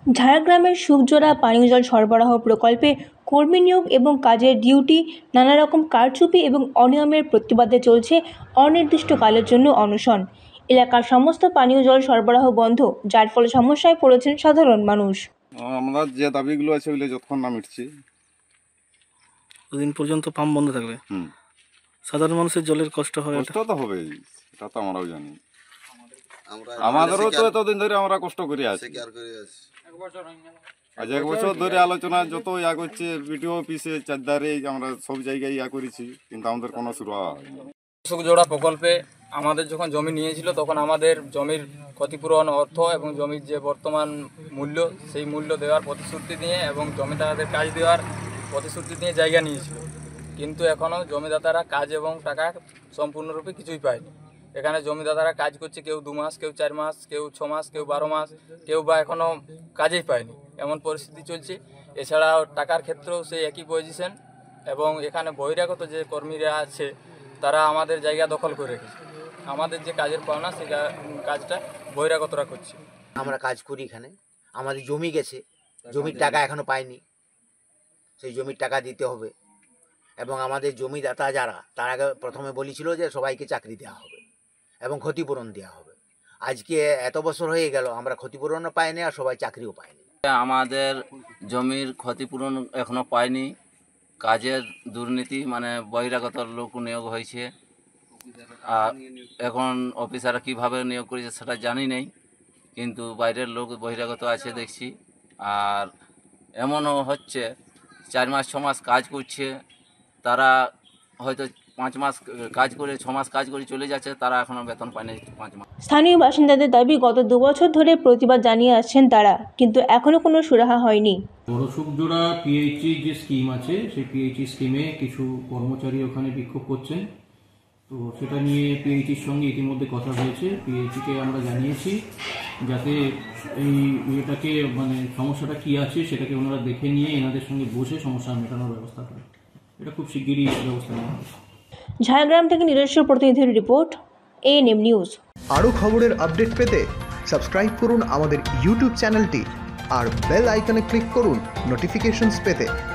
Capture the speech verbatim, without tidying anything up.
ঝাড়গ্রামের সুখজোড়া পানীয় জল সরবরাহ প্রকল্পে কর্মী নিয়োগ এবং কাজের ডিউটি নানা রকম কারচুপি এবং অনিয়মের প্রতিবাদে চলছে অনির্দিষ্টকালের জন্য অনশন। এলাকার সমস্ত পানীয় জল সরবরাহ বন্ধ, যার ফলে সমস্যায় পড়েছেন সাধারণ মানুষ। আমরা যে দাবিগুলো আছে ওগুলো যতক্ষণ না মিটছি দিন পর্যন্ত পাম্প বন্ধ থাকবে। হুম সাধারণ মানুষের জলের কষ্ট হয়, কষ্ট তো হবেই, এটা তো আমরাও জানি। আমাদেরও তো এতদিন ধরে আমরা কষ্ট করে আছি, আজ এক বছর ধরে আলোচনা যত ইয়া করছে বিডিও অফিসে চারধারে আমরা সব জায়গায় ইয়া করেছি, কিন্তু আমাদের কোনো শুরু হয়নি। সুখজোড়া প্রকল্পে আমাদের যখন জমি নিয়েছিল তখন আমাদের জমির ক্ষতিপূরণ অর্থ এবং জমির যে বর্তমান মূল্য সেই মূল্য দেওয়ার প্রতিশ্রুতি নিয়ে এবং জমিদাতাদের কাজ দেওয়ার প্রতিশ্রুতি নিয়ে জায়গা নিয়েছিল, কিন্তু এখনও জমিদাতারা কাজ এবং টাকা সম্পূর্ণরূপে কিছুই পায়নি। এখানে জমিদাতারা কাজ করছে, কেউ দু মাস, কেউ চার মাস, কেউ ছ মাস, কেউ বারো মাস, কেউ বা এখনও কাজেই পায়নি, এমন পরিস্থিতি চলছে। এছাড়াও টাকার ক্ষেত্রেও সেই একই পজিশন, এবং এখানে বহিরাগত যে কর্মীরা আছে তারা আমাদের জায়গা দখল করে রেখেছে। আমাদের যে কাজের পাওনা সেই কাজটা বহিরাগতরা করছে। আমরা কাজ করি এখানে, আমাদের জমি গেছে, জমির টাকা এখনো পাইনি, সেই জমির টাকা দিতে হবে। এবং আমাদের জমিদাতা যারা, তার আগে প্রথমে বলেছিল যে সবাইকে চাকরি দেওয়া হবে এবং ক্ষতিপূরণ দেওয়া হবে। আজকে এত বছর হয়ে গেল আমরা ক্ষতিপূরণও পাইনি আর সবাই চাকরিও পায়নি। আমাদের জমির ক্ষতিপূরণ এখনো পায়নি, কাজের দুর্নীতি, মানে বহিরাগত লোক নিয়োগ হয়েছে। আর এখন অফিসাররা কীভাবে নিয়োগ করেছে সেটা জানি নেই, কিন্তু বাইরের লোক বহিরাগত আছে দেখছি। আর এমনও হচ্ছে চার মাস ছ মাস কাজ করছে, তারা হয়তো পাঁচ মাস কাজ করে ছ মাস কাজ করে চলে যাচ্ছে, তারা এখনও বেতন পায়নি পাঁচ মাস। স্থানীয় বাসিন্দাদের দাবি, গত দু বছর ধরে প্রতিবাদ জানিয়ে আসছেন তারা, কিন্তু এখনও কোনো সুরাহা হয়নি। বড় সুখজোড়া পিএইচই যে স্কিম আছে, সেই পিএইচই স্কিমে কিছু কর্মচারী ওখানে বিক্ষোভ করছেন, তো সেটা নিয়ে পিএইচির সঙ্গে ইতিমধ্যে কথা হয়েছে। পিএইচিকে আমরা জানিয়েছি যাতে এই ইয়েটাকে, মানে সমস্যাটা কী আছে সেটাকে ওনারা দেখে নিয়ে এনাদের সঙ্গে বসে সমস্যা মেটানোর ব্যবস্থা করে। এটা খুব শিগগিরই ব্যবস্থা নেওয়া হবে। ঝাড়গ্রাম থেকে নিজস্ব প্রতিনিধির রিপোর্ট, এএনএম নিউজ। আরও খবরের আপডেট পেতে সাবস্ক্রাইব করুন আমাদের ইউটিউব চ্যানেলটি আর বেল আইকনে ক্লিক করুন নোটিফিকেশনস পেতে।